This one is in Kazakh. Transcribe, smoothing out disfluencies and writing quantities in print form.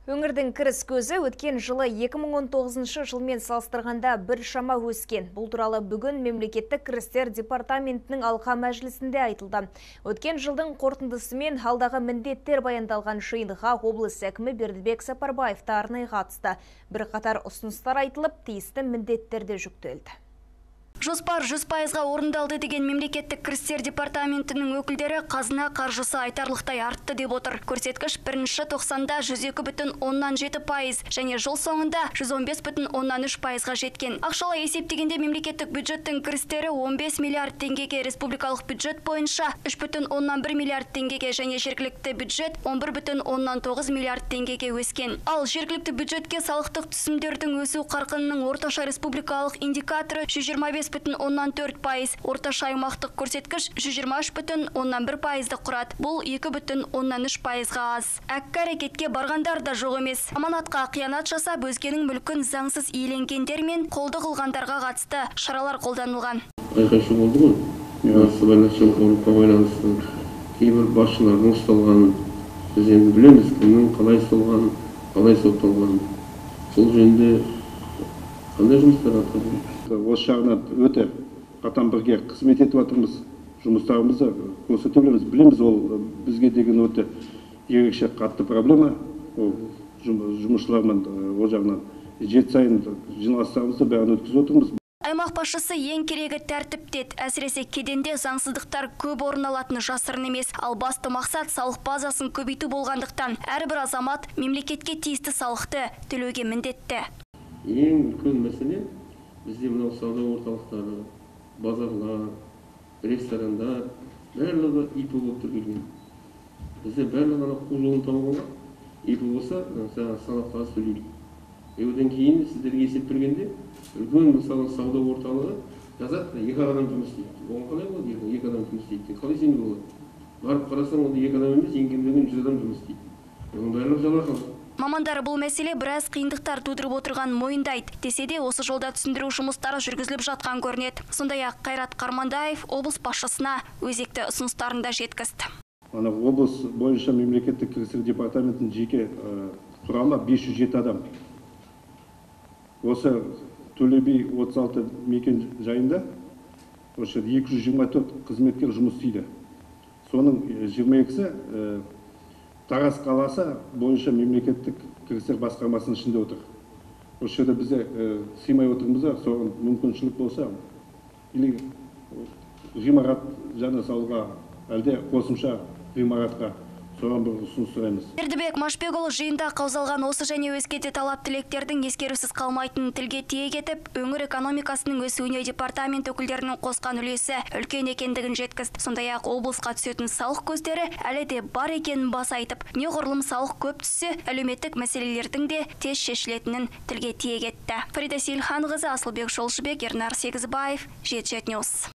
Өңірдің кіріс көзі өткен жылы 2019 жылмен салыстырғанда біршама өскен. Бұл туралы бүгін мемлекеттік кірістер департаментінің алқа мәжілісінде айтылды. Өткен жылдың қорытындысымен алдағы міндеттер баяндалған жиынға облыс әкімі Бердібек Сапарбаев та арнайы қатысты. Бірқатар ұсыныстар айтылып, тиісті міндеттерде жүктелді. Жоспар 100%-ға орындалды деген мемлекеттік кірістер департаментінің өкілдері қазына қаржысы айтарлықтай артты деп отыр. Көрсеткіш бірінші тоқсанда 102,7% және жыл соңында 115,3%-ға жеткен. Ақшалай есептегенде мемлекеттік бюджеттің кірістері 15 миллиард теңгеге, республикалық бюджет бойынша 3,1 миллиард теңгеге және жергілікті бюджет 11,9 миллиард теңгеге өскен. Ал жергілікті бюджетке салықтық түсімдердің өсу қарқынының орташа республикалық индикаторы 125,4%, орташа аймақтық көрсеткіш 123,1%-ді құрады. Бұл 2,3%-ға аз. Әккі әрекетке барғандар да жоқ емес. Аманатқа қиянат жасап, өзгенің мүлкін заңсыз иеленгендер мен қолды қылғандарға қатысты шаралар қолданылған. Айқайшы болды ғой. Сыбайлас жемқорлыққа байланысты кейбір басшылардың ұсталғанын біз енді білеміз, кімнің қалай ұсталғанын, қалай сотталғанын. Сол жөнінде қандай жұмыстар атқарылды? Осы жағынан өте қатаң бірге қызмет етіп жатырмыз. Жұмыстарымызды көрсете білеміз, ол бізге деген өте ерекше қатты проблема. Ол жұмысшылармен ол жағынан жет сайын жиналыстарымызды бәрін өткізіп отырмыз. Аймақ басшысы ең керегі тәртіп деді. Әсіресе кеденде заңсыздықтар көп орын алатыны жасырын емес. Ал басты мақсат салық базасын көбейту болғандықтан әрбір азамат мемлекетке тиісті салықты төлеуге міндетті. Ең үлкен мәселе бізде мынау сауда орталықтары, базарлар, ресторандар барлығы ИП болып тіркелген. Бізде барлығы құқық жолын табуға ИП болса, салық аз төлейді. Одан кейін сіздерге есеп бергенде үлкен мысалы сауда орталығы жазады, 2 адам жұмыс істейді. Оған қалай болады? 2 адам жұмыс істейді. Қалай сеніп болады? Барып қарасаң, онда 2 адам емес, ең кемдеген 100 адам жұмыс істейді. Оның барлығы жалақы. Мамандар бұл мәселе біраз қиындықтар тудырып отырған мойындайды. Десе де осы жолда түсіндіру жұмыстары жүргізіліп жатқан көрінеді. Сондай-ақ Қайрат Қармандаев облыс басшысына өзекті ұсыныстарын да жеткізді. Облыс бойынша мемлекеттік кірістер департаментінің жеке құрамы 507 адам. Осы Төле би 36 мекен жайында 224 қызметкер жұмыс істейді. Соның 22-сі Тараз қаласы бойынша мемлекеттік кірістер басқармасының ішінде отыр. Осы жерде бізде сыймай отырмыз, соған мүмкіншілік болса, или ғимарат жаны салуға, әлде қосымша ғимаратқа соған бір ұсыныс сұраймыз. Бердібек Машбекұлы жиында қаузалған осы және өзге де талап тілектердің ескерусіз қалмайтынын тілге тиек етіп, өңір экономикасының өсуіне департамент өкілдерінің қосқан үлесі үлкен екендігін жеткізді. Сондай-ақ облысқа түсетін салық көздері әлі де бар екенін баса айтып, неғұрлым салық көп түссе, әлеуметтік мәселелердің де тез шешілетінін тілге тиек етті. Фарида Сейілханқызы, Асылбек Жолшыбек, Ернар Сегізбаев, Жеті Ньюс.